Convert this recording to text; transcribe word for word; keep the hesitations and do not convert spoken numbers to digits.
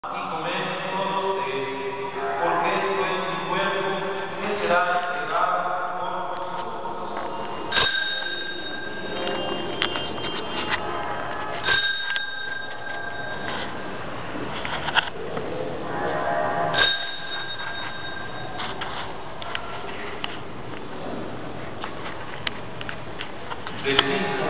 Y comemos eh, porque esto es mi cuerpo que será entregado por vosotros. Decid